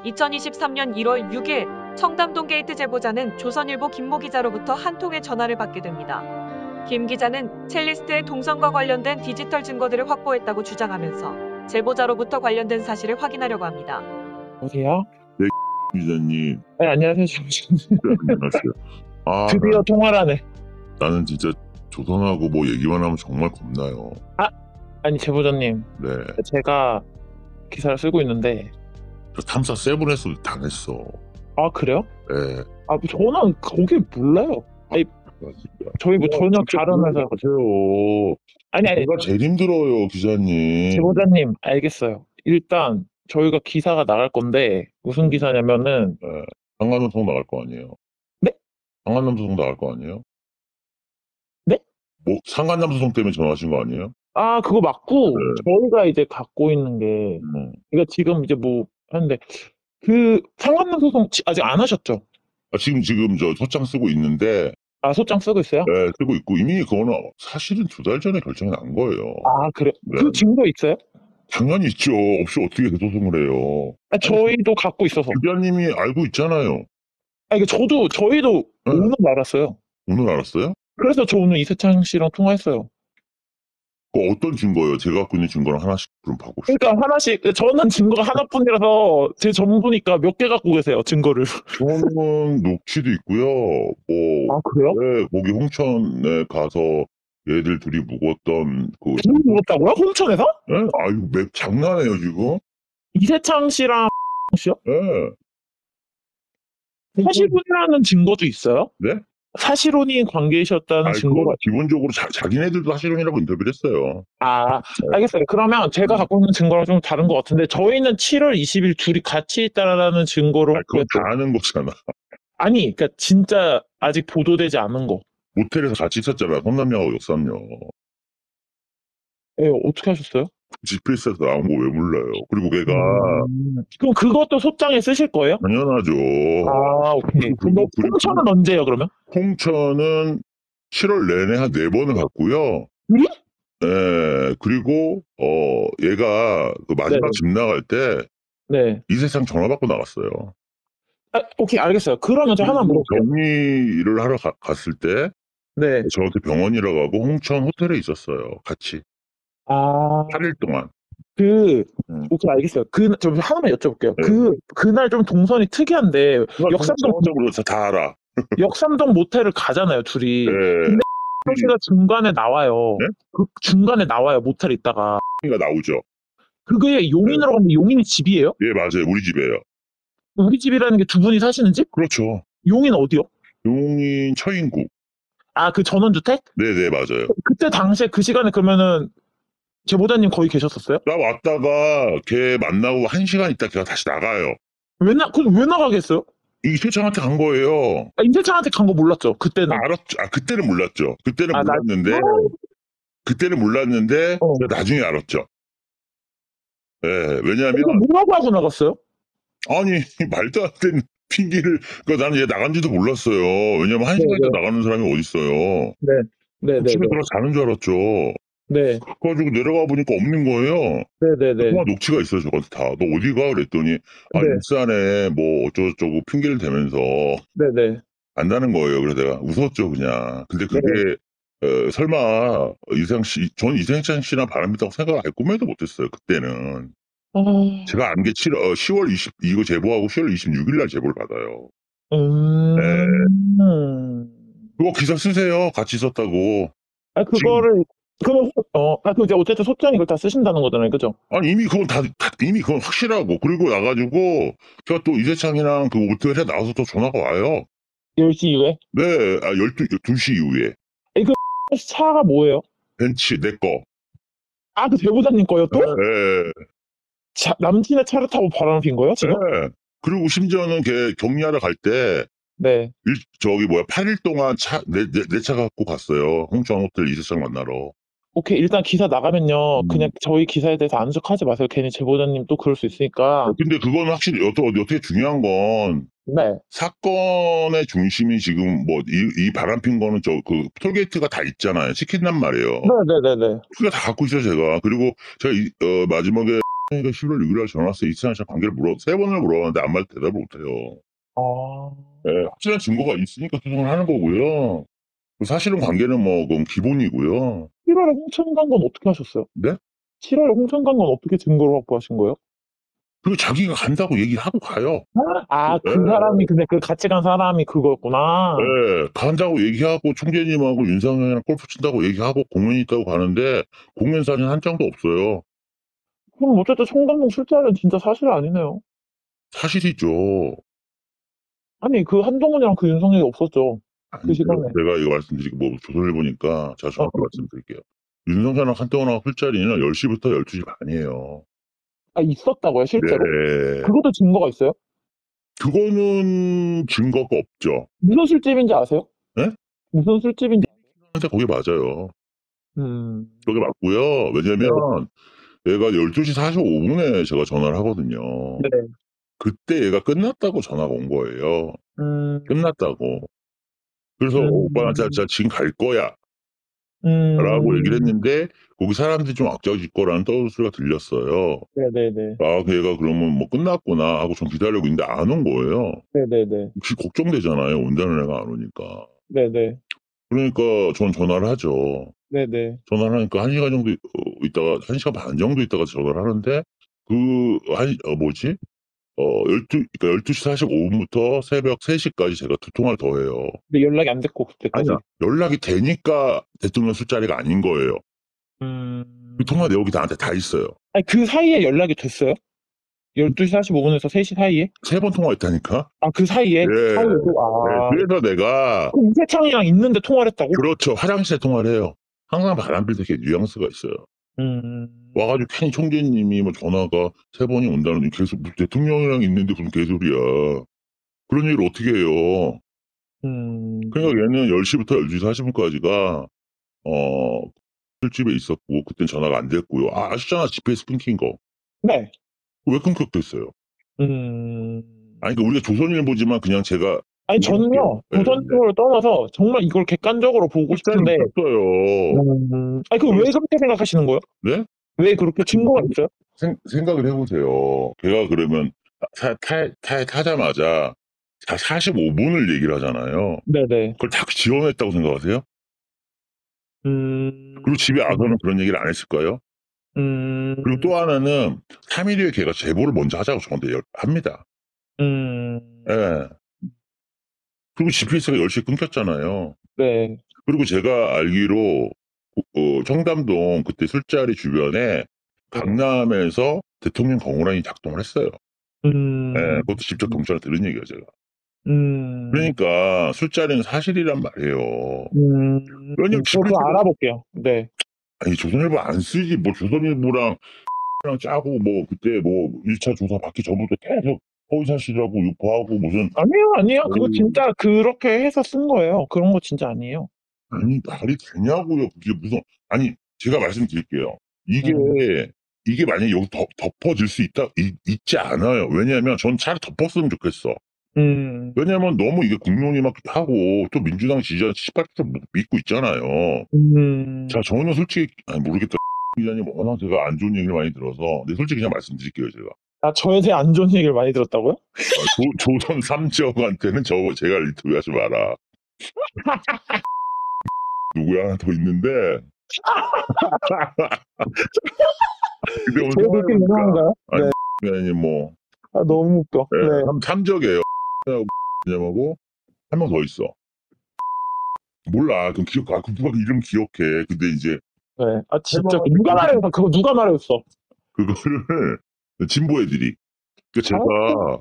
2023년 1월 6일 청담동 게이트 제보자는 조선일보 김모 기자로부터 한 통의 전화를 받게 됩니다. 김 기자는 첼리스트의 동선과 관련된 디지털 증거들을 확보했다고 주장하면서 제보자로부터 관련된 사실을 확인하려고 합니다. 여보세요? 네, 기자님. 네, 안녕하세요. 지금 네, 안녕하세요. 드디어 통화를 하네. 나는 진짜 조선하고 뭐 얘기만 하면 정말 겁나요. 아니 제보자님, 네. 제가 기사를 쓰고 있는데. 저 탐사 세븐에서 당했어. 아 그래요? 네. 아 저는 거기 몰라요. 아니 저희 뭐 전혀 다른 회사. 가세요. 아니 제가 제일 힘들어요, 기자님. 제보자님 알겠어요. 일단 저희가 기사가 나갈 건데 무슨 기사냐면은. 네. 상간남 소송 나갈 거 아니에요? 네? 상간남 소송 나갈 거 아니에요? 네? 뭐 상간남 소송 때문에 전화하신 거 아니에요? 아 그거 맞고. 네. 저희가 이제 갖고 있는 게 그러니까 지금 이제 뭐 하는데 그 상간남 소송 아직 안 하셨죠? 지금 저 소장 쓰고 있는데. 아 소장 쓰고 있어요? 네, 쓰고 있고 이미 그거는 사실은 2달 전에 결정이 난 거예요. 아 그래? 네. 그 증거 있어요? 당연히 있죠. 없이 어떻게 대소송을 해요. 저희도 갖고 있어서. 기자님이 알고 있잖아요. 이게 저희도 네. 오늘 알았어요. 오늘 알았어요? 그래서 저 오늘 이세창 씨랑 통화했어요. 그 어떤 증거예요? 제가 갖고 있는 증거랑 하나씩 그럼 보고 싶어요. 그러니까 하나씩. 저는 증거가 하나뿐이라서 제 전부니까 몇 개 갖고 계세요, 증거를. 저는 녹취도 있고요. 뭐 아 그래요? 네, 거기 홍천에 가서 얘들 둘이 묵었던 그. 둘이 묵었다고요? 홍천에서? 네? 아유, 맵 장난해요 지금? 이세창 씨랑 씨요? 네. 사실혼이라는 증거도 있어요? 네? 사실혼인 관계이셨다는 증거가. 그거 기본적으로 자기네들도 사실혼이라고 인터뷰를 했어요. 아 알겠어요. 그러면 제가 갖고 있는 증거랑 좀 다른 것 같은데 저희는 7월 20일 둘이 같이 있다라는 증거로. 그건 다 아는 거잖아. 아니 그러니까 진짜 아직 보도되지 않은 거. 모텔에서 같이 있었잖아. 성남역하고 역삼역. 예, 어떻게 하셨어요? GPS에서 나온 거 왜 몰라요? 그리고 걔가 그럼 그것도 소장에 쓰실 거예요? 당연하죠. 아 오케이. 그리고 홍천은 언제요 그러면? 홍천은 7월 내내 한 4번을 갔고요. 네? 네, 그리고 얘가 그 마지막 네. 집 나갈 때 네. 이세상 전화 받고 나갔어요. 오케이 알겠어요. 그러면 저 하나 물어볼게요. 격리를 하러 갔을 때 네. 저한테 병원이라고 하고 홍천 호텔에 있었어요. 같이 아 8일 동안. 오케이 알겠어요. 좀 하나만 여쭤볼게요. 네. 그날 좀 동선이 특이한데 역삼동 전적으로 다 알아. 역삼동 모텔을 가잖아요 둘이. 네. 근데 씨가 중간에 나와요. 네? 그 중간에 나와요 모텔에 있다가. 가 나오죠. 그게 용인으로 갔는데 용인이 집이에요? 예, 맞아요. 우리 집이에요. 우리 집이라는 게 두 분이 사시는 집? 그렇죠. 용인 어디요? 용인 처인구. 아 그 전원주택? 네네, 맞아요. 그때 당시에 그 시간에 그러면은 제보자님 거기 계셨었어요? 나 왔다가 걔 만나고 1시간 있다 걔가 다시 나가요. 그럼 왜 나가겠어요? 이세창한테 간 거예요. 임세창한테 간 거 몰랐죠 그때는. 알았죠. 그때는 몰랐죠. 그때는 아, 몰랐는데 그때는 몰랐는데 나중에 알았죠. 예, 왜냐하면 뭐라고 하고 나갔어요? 아니 말도 안 되는 핑계를. 그러니까 나는 얘 나간지도 몰랐어요. 왜냐면 1시간 있다 나가는 사람이 어딨어요. 네. 집에 들어서 자는 줄 알았죠. 네. 그래가지고 내려가 보니까 없는 거예요. 네네네. 통화 녹취가 있어요, 저한테 다. 너 어디 가? 그랬더니, 일산에 뭐 어쩌고저쩌고 핑계를 대면서 네네. 안다는 거예요. 그래서 내가 웃었죠, 그냥. 근데 그게, 설마, 전 이세창 씨나 바람있다고 생각을 알 꿈에도 못했어요, 그때는. 제가 안 게 10월 20, 이거 제보하고 10월 26일 날 제보를 받아요. 네. 그거 기사 쓰세요. 같이 썼다고. 그거를, 그러면, 이제 어쨌든 소장이 이걸 다 쓰신다는 거잖아요. 그죠? 아니, 이미 그건 이미 그건 확실하고. 그리고 나가지고, 제가 또 이세창이랑 그 모텔에 나와서 또 전화가 와요. 10시 이후에? 네, 2시 이후에. 차가 뭐예요? 벤츠, 내 거. 그 제보자님 거요 또? 네. 남친의 차를 타고 바람을 핀 거예요, 지금? 네. 그리고 심지어는 걔 격리하러 갈 때, 네. 8일 동안 내 차 갖고 갔어요. 홍천 호텔 이세창 만나러. 오케이, 일단 기사 나가면요. 그냥 저희 기사에 대해서 아는 척 하지 마세요. 괜히 제보자님 또 그럴 수 있으니까. 근데 그건 확실히, 어떻게 중요한 건, 네. 사건의 중심이 지금 이 바람핀 거는 톨게이트가 다 있잖아요. 시킨단 말이에요. 네네네네. 그거 다 갖고 있어요, 제가. 그리고 제가 마지막에 그러니까 11월 6일 날 전화 왔어요. 이승환 씨랑 관계를 세 번을 물어봤는데 아무 말도 대답을 못해요. 확실한 증거가 있으니까 수정을 하는 거고요. 사실은 관계는 뭐 그건 기본이고요. 7월에 홍천 간 건 어떻게 하셨어요? 네? 7월에 홍천 간 건 어떻게 증거를 확보하신 거예요? 그리고 자기가 간다고 얘기하고 가요. 그 네. 사람이 근데 그 같이 간 사람이 그거였구나. 네, 간다고 얘기하고 총재님하고 윤상현이랑 골프 친다고 얘기하고 공연이 있다고 가는데 공연 사진 한 장도 없어요. 그럼 어쨌든 청담동 술자리는 진짜 사실 아니네요. 사실이죠. 아니 그 한동훈이랑 그 윤석열이 없었죠. 그 시간에. 제가 이거 말씀드리고 뭐 조선일보니까 제가 정확히 말씀드릴게요. 윤상현이랑 한동훈하고 술자리는 10시부터 12시 반이에요. 있었다고요 실제로? 네. 그것도 증거가 있어요? 그거는 증거가 없죠. 무슨 술집인지 아세요? 네? 무슨 술집인지. 근데 거기 맞아요. 거기 네. 맞고요. 왜냐면 얘가 12시 45분에 제가 전화를 하거든요. 네. 그때 얘가 끝났다고 전화가 온 거예요. 끝났다고. 그래서 오빠 나 진짜 지금 갈 거야 라고 얘기를 했는데 거기 사람들이 좀 악자질 거라는 떠들소리가 들렸어요. 네네네. 걔가 그러면 뭐 끝났구나 하고 좀 기다리고 있는데 안 온 거예요. 네네네. 혹시 걱정되잖아요. 온다는 애가 안 오니까. 네네. 그러니까 전 전화를 하죠. 네네. 전화를 하니까 1시간 정도 있다가 1시간 반 정도 있다가 전화를 하는데 그러니까 12시 45분부터 새벽 3시까지 제가 2통화를 더 해요. 근데 연락이 안 됐고 그때까지. 아니야. 연락이 되니까 대통령 술자리가 아닌 거예요. 그 통화 내역이 나한테 다 있어요. 아니 그 사이에 연락이 됐어요? 12시 45분에서 3시 사이에? 3번 통화했다니까? 그 사이에? 예. 사이에도? 네, 그래서 내가 그럼 이세창이랑 있는데 통화를 했다고? 그렇죠. 화장실에 통화를 해요. 항상 바람필 때 이렇게 뉘앙스가 있어요. 와가지고 괜히 총재님이 뭐 전화가 3번이 온다는데 계속 대통령이랑 있는데 무슨 개소리야. 그런 얘기를 어떻게 해요. 그러니까 얘는 10시부터 12시 40분까지가 술집에 있었고 그땐 전화가 안 됐고요. 아시잖아. GPS 끊긴 거. 네. 왜 끊겼겠어요? 아니 그러니까 우리가 조선일보지만 그냥 제가 아니 저는요 네, 조선일보를 떠나서 정말 이걸 객관적으로 보고 싶은데 있었어요. 아니 그 왜 그렇게 생각하시는 거예요? 네? 왜 그렇게 증거가 있어요? 생각을 해보세요. 걔가 그러면 타자마자 45분을 얘기를 하잖아요. 네네. 그걸 다 지원했다고 생각하세요? 그리고 집에 와서는 그런 얘기를 안 했을까요? 그리고 또 하나는 3일 후에 걔가 제보를 먼저 하자고 저한테 합니다. 예. 그리고 GPS가 10시에 끊겼잖아요. 네. 그리고 제가 알기로 청담동 그때 술자리 주변에 강남에서 대통령 경호란이 작동을 했어요. 예, 그것도 직접 경찰에 들은 얘기예요, 제가. 그러니까 술자리는 사실이란 말이에요. 왜냐면 그거 알아볼게요. 네. 아니 조선일보 안 쓰지 뭐 조선일보랑 짜고 뭐 그때 뭐 1차 조사 받기 전부터 계속 허위사실이라고 유포하고 무슨 아니에요. 그거 진짜 그렇게 해서 쓴 거예요. 그런 거 진짜 아니에요. 아니 말이 되냐고요. 그게 무슨 아니 제가 말씀드릴게요. 이게 만약에 여기 덮어질 수 있지 않아요. 왜냐하면 전 차라리 덮었으면 좋겠어. 왜냐면 너무 이게 국론이 막 하고 또 민주당 지지자 78% 믿고 있잖아요. 자 저는 솔직히 모르겠다. 기자님 워낙 제가 안 좋은 얘기를 많이 들어서 근데 솔직히 그냥 말씀드릴게요 제가. 저에 대해 안 좋은 얘기를 많이 들었다고요? 조선 삼지역한테는 제가 인터뷰하지 마라. 누구야 하나 더 있는데. 제가 그렇게 유명한가요? 아니 뭐. 너무 웃겨. 네. 네. 삼적이에요. 하고 한 명 더 있어. 몰라. 그럼 누가 이름 기억해. 근데 이제 네. 진짜 누가 말해줬어? 그거 누가 말해줬어? 그거를 진보 애들이. 그러니까 제가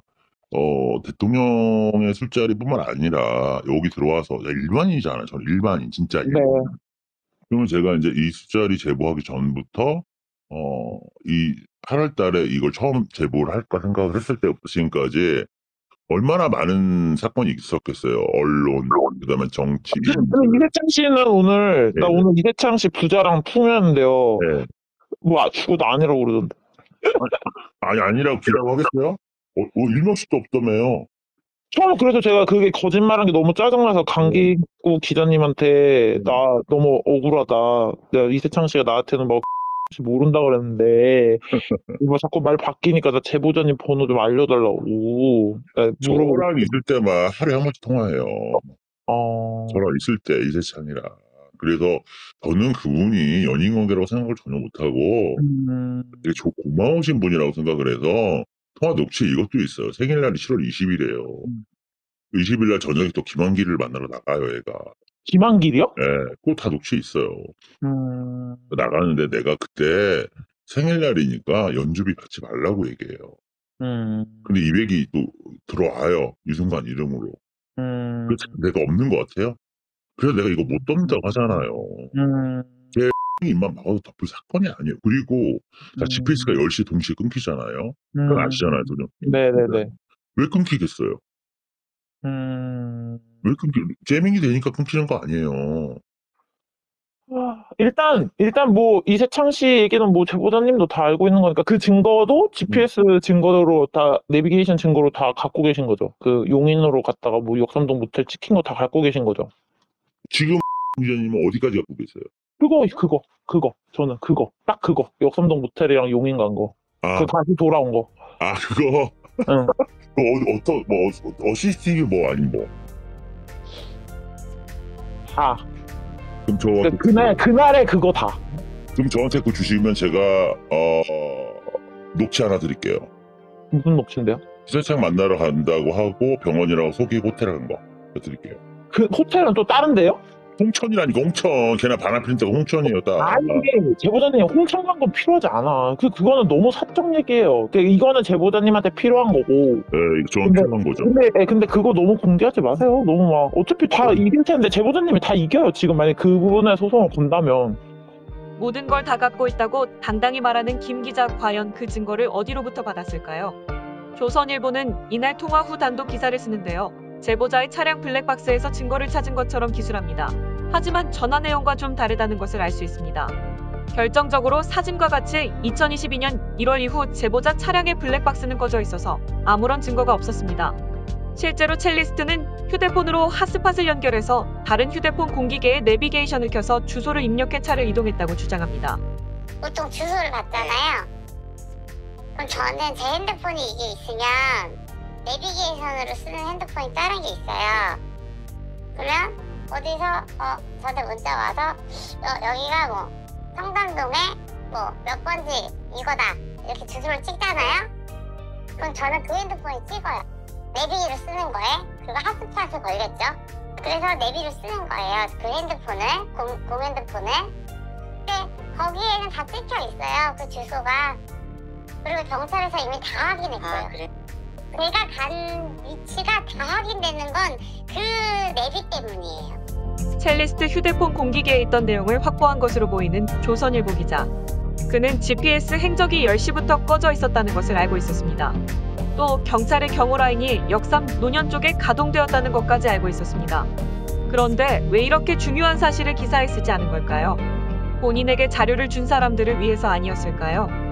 대통령의 술자리뿐만 아니라 여기 들어와서 일반인이잖아요. 저는 일반인 진짜 일반인. 네. 그러면 제가 이제 이 술자리 제보하기 전부터 이 8월 달에 이걸 처음 제보를 할까 생각을 했을 때부터 지금까지 얼마나 많은 사건이 있었겠어요. 언론, 그다음에 정치. 이세창 씨는 오늘 나 오늘 이세창 씨 부자랑 풍요했는데요. 네. 뭐 죽어도 아니라고 그러던데. 아니 아니라고 기라고 하겠어요? 일명씩도 없다며요. 처음 그래서 제가 그게 거짓말한 게 너무 짜증나서 강기구 기자님한테 나 너무 억울하다. 내가 이세창 씨가 나한테는 뭐 모른다 그랬는데 뭐 자꾸 말 바뀌니까 나 제보자님 번호 좀 알려달라고 물어보고. 저랑 있을 때만 하루에 한 번씩 통화해요. 저랑 있을 때 이세찬이랑. 그래서 저는 그분이 연인 관계라고 생각을 전혀 못하고 되게 고마우신 분이라고 생각을 해서 통화 녹취 이것도 있어요. 생일날이 7월 20일이에요. 20일날 저녁에 또 김한길을 만나러 나가요, 얘가. 김한길이요? 예, 그거 다 녹취 있어요. 나가는데 내가 그때 생일날이니까 연주비 받지 말라고 얘기해요. 근데 200이 또 들어와요. 유승관 이름으로. 그래서 내가 없는 것 같아요. 그래서 내가 이거 못 덤다고 하잖아요. 제 입만 막아도 덮을 사건이 아니에요. 그리고 자, GPS가 10시에 동시에 끊기잖아요. 그건 아시잖아요, 도전. 네네네. 왜 끊기겠어요? 왜 재밍이 되니까 끊기는 거 아니에요. 일단 뭐 이세창 씨 얘기는 뭐 제보자님도 다 알고 있는 거니까 그 증거도 GPS 증거로 다 내비게이션 증거로 다 갖고 계신 거죠. 그 용인으로 갔다가 뭐 역삼동 모텔 찍힌 거 다 갖고 계신 거죠. 지금 기자님은 어디까지 갖고 계세요? 그거 저는 딱 그거 역삼동 모텔이랑 용인 간 거. 그 다시 돌아온 거. 그거. 응. CCTV 뭐 아니 뭐. 다. 그럼 그날에 그거 다. 그럼 저한테 그거 주시면 제가 녹취 하나 드릴게요. 무슨 녹취인데요? 기사창 만나러 간다고 하고 병원이라고 속이고 호텔 간 거 드릴게요. 그 호텔은 또 다른데요? 홍천이라니까 홍천. 걔네 바나필린다고 홍천이에요. 아니 제보자님 홍천 간 건 필요하지 않아. 그거는 너무 사적 얘기예요. 이거는 제보자님한테 필요한 거고. 네, 저는 필요한 거죠. 근데 그거 너무 공개하지 마세요. 너무 막 어차피 다 이길 텐데 제보자님이 다 이겨요. 지금 만약 그 부분에 소송을 건다면. 모든 걸 다 갖고 있다고 당당히 말하는 김 기자, 과연 그 증거를 어디로부터 받았을까요? 조선일보는 이날 통화 후 단독 기사를 쓰는데요. 제보자의 차량 블랙박스에서 증거를 찾은 것처럼 기술합니다. 하지만 전화 내용과 좀 다르다는 것을 알 수 있습니다. 결정적으로 사진과 같이 2022년 1월 이후 제보자 차량의 블랙박스는 꺼져 있어서 아무런 증거가 없었습니다. 실제로 첼리스트는 휴대폰으로 핫스팟을 연결해서 다른 휴대폰 공기계에 내비게이션을 켜서 주소를 입력해 차를 이동했다고 주장합니다. 보통 주소를 받잖아요. 그럼 저는 제 핸드폰이 이게 있으면 내비게이션으로 쓰는 핸드폰이 다른 게 있어요. 그러면 어디서 저한테 문자 와서 여기가 뭐 성당동에 뭐 몇 번지 이거다 이렇게 주소를 찍잖아요. 그럼 저는 그 핸드폰에 찍어요. 내비로 쓰는 거에 그거 핫스팟을 걸렸죠. 그래서 내비로 쓰는 거예요. 그 핸드폰을 공 핸드폰을. 근데 거기에는 다 찍혀 있어요. 그 주소가. 그리고 경찰에서 이미 다 확인했어요. 그래? 내가 간 위치가 다 확인되는 건 그 내비 때문이에요. 첼리스트 휴대폰 공기계에 있던 내용을 확보한 것으로 보이는 조선일보 기자. 그는 GPS 행적이 10시부터 꺼져 있었다는 것을 알고 있었습니다. 또 경찰의 경호라인이 역삼 노년 쪽에 가동되었다는 것까지 알고 있었습니다. 그런데 왜 이렇게 중요한 사실을 기사에 쓰지 않은 걸까요? 본인에게 자료를 준 사람들을 위해서 아니었을까요?